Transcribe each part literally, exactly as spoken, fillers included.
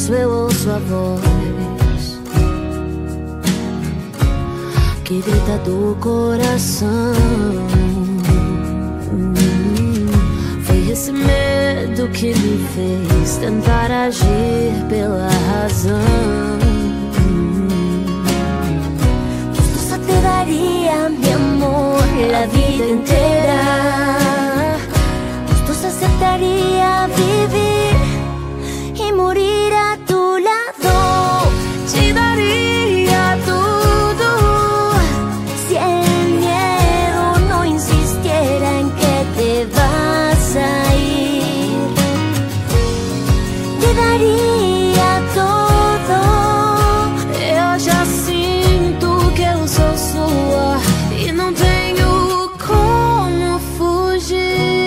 eso eu ouço a voz que grita do coração. Foi esse medo que me fez tentar agir pela razão. Justo te daría mi amor la vida entera. Justo aceptaría vivir y morir a tu lado. Te daría todo si el miedo no insistiera en que te vas a ir. Te daría todo. Eu já sinto que eu sou sua e não tenho como fugir.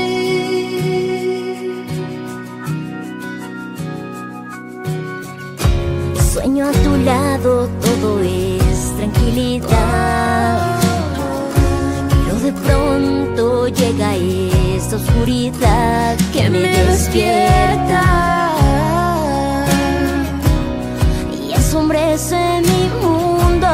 Sueño a tu lado, todo es tranquilidad, pero de pronto llega esta oscuridad que me despierta y ensombrece mi mundo.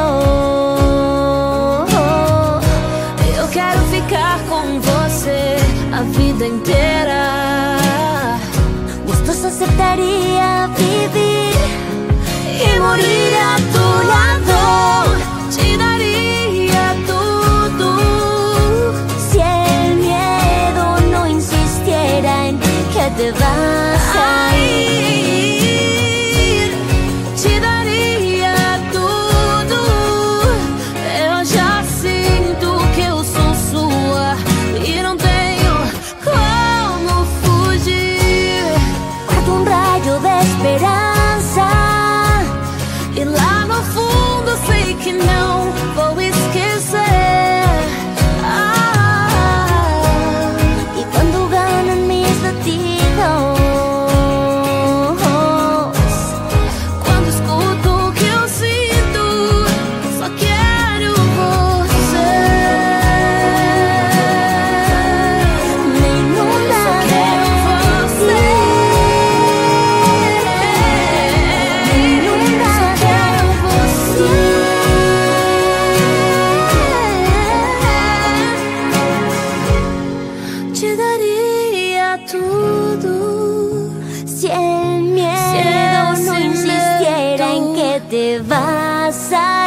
Eu quero ficar com você a vida inteira. Gostoso aceptaría vivir y morir a tu lado. Te daría todo si el miedo no insistiera en que te vas a ir. Te daría todo. Eu já sinto que eu sou sua e não tenho como fugir. Guardo um raio de esperança e lá no fundo sei que não vou esquecer. Ah, e quando ganham mis latidos, quando escuto o que eu sinto, só quero você. Nenhuma só quero você. Nenhuma só quero você. Te daría tudo si el miedo no insistiera en que te vas a